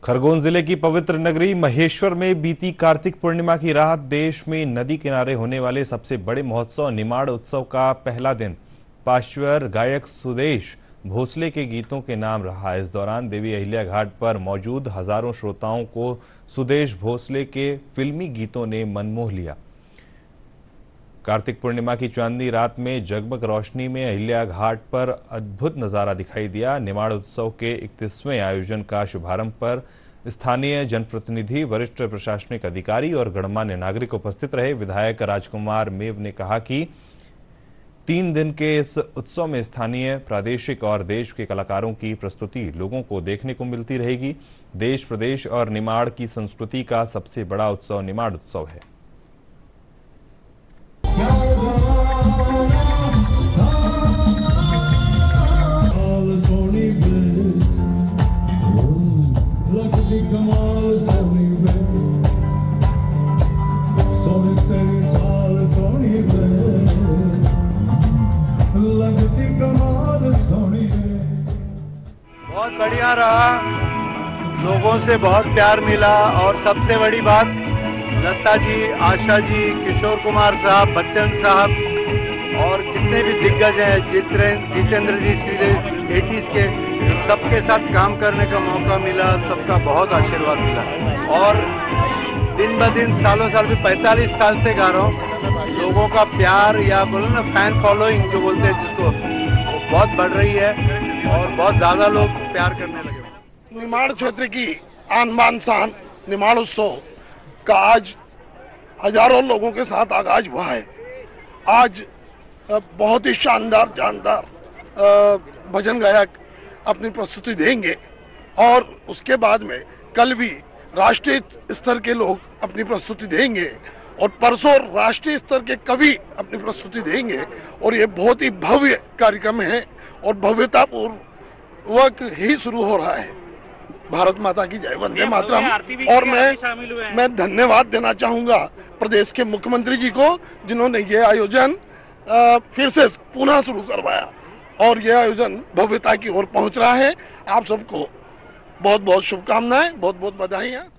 खरगोन जिले की पवित्र नगरी महेश्वर में बीती कार्तिक पूर्णिमा की रात देश में नदी किनारे होने वाले सबसे बड़े महोत्सव निमाड़ उत्सव का पहला दिन पार्श्वर गायक सुदेश भोसले के गीतों के नाम रहा। इस दौरान देवी अहिल्या घाट पर मौजूद हजारों श्रोताओं को सुदेश भोसले के फिल्मी गीतों ने मनमोह लिया। कार्तिक पूर्णिमा की चांदनी रात में जगमग रोशनी में अहिल्या घाट पर अद्भुत नजारा दिखाई दिया। निमाड़ उत्सव के 31वें आयोजन का शुभारंभ पर स्थानीय जनप्रतिनिधि, वरिष्ठ प्रशासनिक अधिकारी और गणमान्य नागरिक उपस्थित रहे। विधायक राजकुमार मेव ने कहा कि 3 दिन के इस उत्सव में स्थानीय, प्रादेशिक और देश के कलाकारों की प्रस्तुति लोगों को देखने को मिलती रहेगी। देश, प्रदेश और निमाड़ की संस्कृति का सबसे बड़ा उत्सव निमाड़ उत्सव है। बहुत बढ़िया रहा, लोगों से बहुत प्यार मिला और सबसे बड़ी बात लता जी, आशा जी, किशोर कुमार साहब, बच्चन साहब और जितने भी दिग्गज हैं, जितेंद्र जी, श्रीदेव 80s के, सबके साथ काम करने का मौका मिला। सबका बहुत आशीर्वाद मिला और दिन ब दिन, सालों साल भी 45 साल से गा रहा हूँ। लोगों का प्यार या बोलो ना फैन फॉलोइंग जो बोलते हैं जिसको, वो बहुत बढ़ रही है और बहुत ज़्यादा लोग प्यार करने लगे। निमाड़ क्षेत्र की आन बान शान निमाड़ उत्सव का आज हजारों लोगों के साथ आगाज हुआ है। आज बहुत ही शानदार भजन गायक अपनी प्रस्तुति देंगे और उसके बाद में कल भी राष्ट्रीय स्तर के लोग अपनी प्रस्तुति देंगे और परसों राष्ट्रीय स्तर के कवि अपनी प्रस्तुति देंगे और ये बहुत ही भव्य कार्यक्रम है और भव्यतापूर्वक ही शुरू हो रहा है। भारत माता की जय, वंदे मातरम। और मैं धन्यवाद देना चाहूँगा प्रदेश के मुख्यमंत्री जी को, जिन्होंने ये आयोजन फिर से पुनः शुरू करवाया और यह आयोजन भव्यता की ओर पहुँच रहा है। आप सबको बहुत बहुत शुभकामनाएं, बहुत बहुत बधाई।